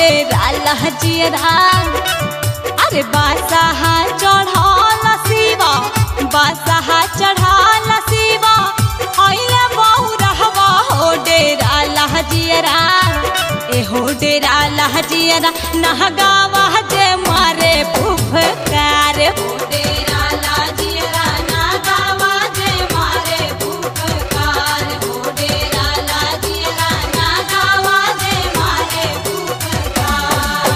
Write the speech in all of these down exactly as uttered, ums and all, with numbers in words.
डेरा लहजियरा। अरे बादशाह चढ़ल शिवा बादशाह चढ़ल शिवा अइले बहु रहवा हो डेरा लहजियरा। ए हो डेरा लहजियरा नहगावा जे मारे फुफकार हो डेरा लहजियरा नहगावा जे मारे फुफकार हो डेरा लहजियरा नहगावा जे मारे फुफकार।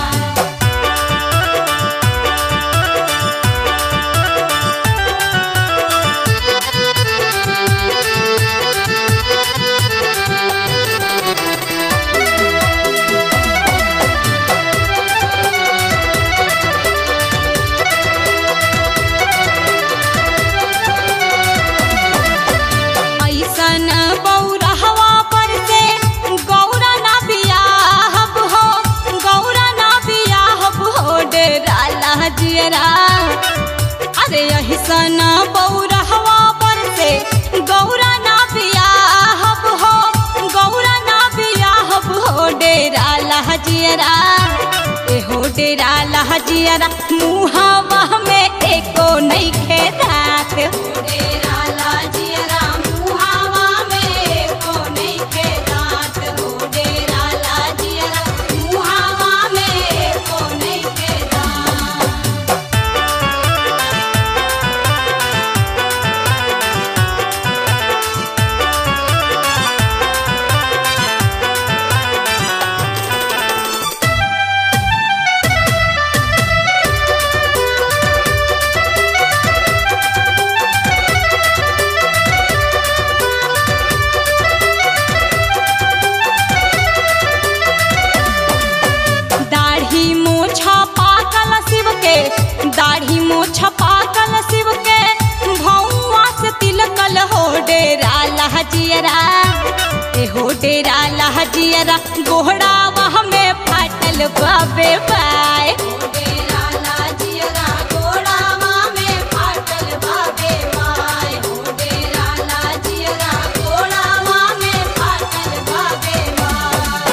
अरे यही सना बौरहवा पर से गौरा ना बियाहब हो गौरा ना बियाहब हो डेरा लहजियरा। ए हो डेरा लहजियरा मुहावा में एको नइखे दात हो डेरा लहजियरा मुहावा में एको नइखे दात हो डेरा लहजियरा मुहावा में एको नइखे दात। दाढ़ी मोछ पाकल शिव के भौवा से तिलकल हो डेरा लहजियरा। ए हो डेरा लहजियरा गोहरा वह में फाटल बाबे बाय हो डेरा लहजियरा गोहरा वह में फाटल बाबे बाय हो डेरा लहजियरा गोहरा वह में फाटल बाबे बाय।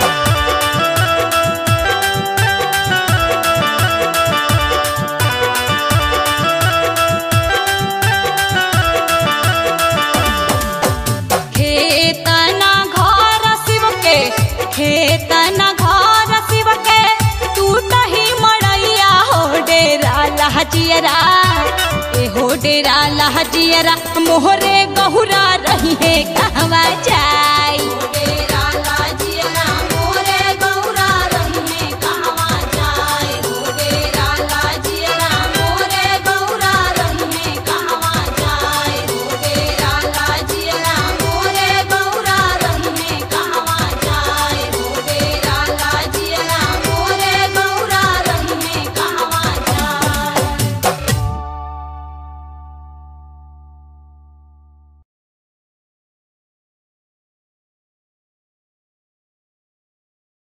खेतना घर शिव के टूटही मड़ैया हो डेरा लहजियरा। ए हो डेरा लहजियरा मोहरे गहुरा रही है कहवा जा।